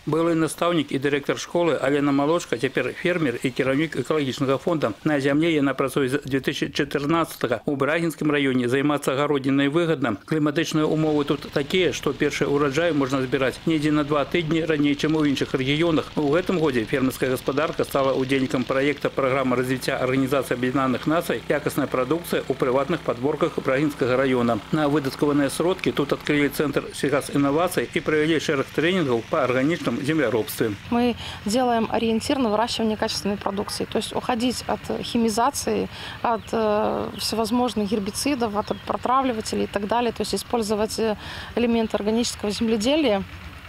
Былы настаўнік і дырэктар школы Алена Малошка, цяпер фермер і кіраўнік экалагічнага фонда. На зямле яна працуе з 2014-го. У Брагінскім раёне займацца агароднінай выгадна. Кліматычныя умовы тут такія, што першы ўраджай можна збіраць недзе на 2 тыдні раней, чым у іншых рэгіёнах. У гэтым годзе фермерская гаспадарка стала удзельнікам праекта праграмы развіцця Арганізацыі Аб'яднаных Нацый «Якасная прадукцыя ў прыватных падворках Брагінскага раёна». На выдаткаваныя сродкі тут открыли центр сельхозинноваций и провели шерах тренингов по органичному землеробству. Мы делаем ориентир на выращивание качественной продукции, то есть уходить от химизации, от всевозможных гербицидов, от протравливателей и так далее, то есть использовать элементы органического земледелия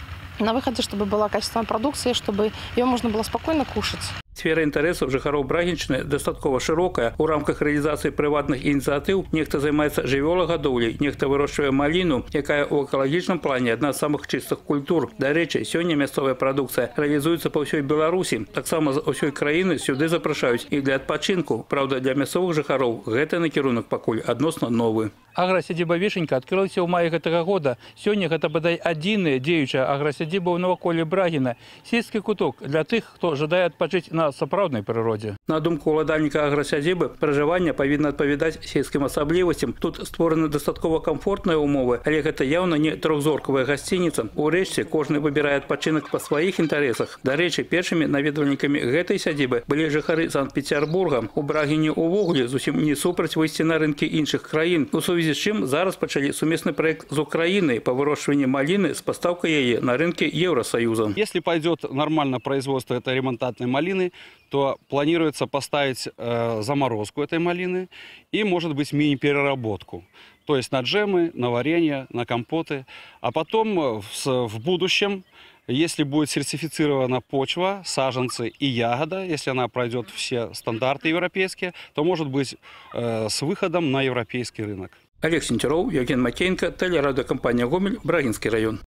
на выходе, чтобы была качественная продукция, чтобы ее можно было спокойно кушать. Сфера інтарэсаў жыхароў Брагіншчыны дастаткова шырокая. У рамках рэалізацыі прыватных ініцыятыў нехта займаецца жывёлагадоўляй, нехта вырошчвае маліну, якая ў экалагічным плане адна з самых чыстых культур. Дарэчы, сёння мясцовая прадукцыя рэалізуецца па ўсёй Беларусі. Таксама з усёй краіны сюды запрашаюць і для адпачынку. Праўда, для мясцовых жыхароў гэты накірунак пакуль адносна новы. Аграсядзіба Вішенька адкрылася ў маі гэтага года. Сёння гэта бадай адзіная дзеючая аграсядзіба ў наваколлі Брагіна. Сельскі куток для тых, хто жадае адпачыць на сапраўднай прыродзе. На думку ўладальніка аграсядзібы, пражыванне павінна адпавядаць сельскім асаблівасцям. Тут створаны дастаткова камфортныя умовы, але гэта яўна не трохзоркавая гасцініца. Урэшце, кожны выбірае адпачынак па сваіх інтарэсах. Дарэчы, першымі наведвальнікамі гэтай сядзібы былі жыхары Санкт-Петербурга. У Брагіне ўвогуле зусім не супраць выйсці на рынкі іншых краін. У сувязі з чым зараз пачалі сумесны праект з Украінай па вырошчванні маліны з пастаўкай яе на рынкі Евросоюза. Если пойдет нормально производство этой ремонтантной малины, то планируется поставить заморозку этой малины и, может быть, мини-переработку. То есть на джемы, на варенье, на компоты. А потом в будущем, если будет сертифицирована почва, саженцы и ягода, если она пройдет все стандарты европейские, то может быть с выходом на европейский рынок. Олег Сентеров, Евген Макеенко, телерадиокомпания «Гомель», Брагинский район.